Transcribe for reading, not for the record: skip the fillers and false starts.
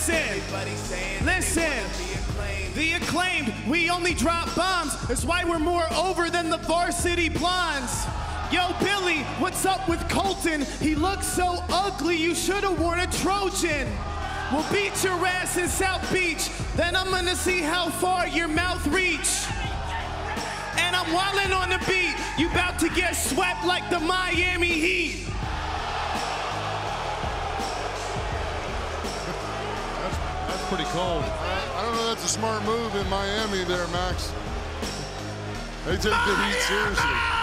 Listen. The Acclaimed, we only drop bombs. That's why we're more over than the Varsity Blondes. Yo, Billy, what's up with Colton? He looks so ugly, you should have worn a Trojan. We'll beat your ass in South Beach, then I'm gonna see how far your mouth reach. And I'm wildin' on the beat, you about to get swept like the Miami Heat. That's pretty cold. I don't know, that's a smart move in Miami there, Max. They take the heat seriously.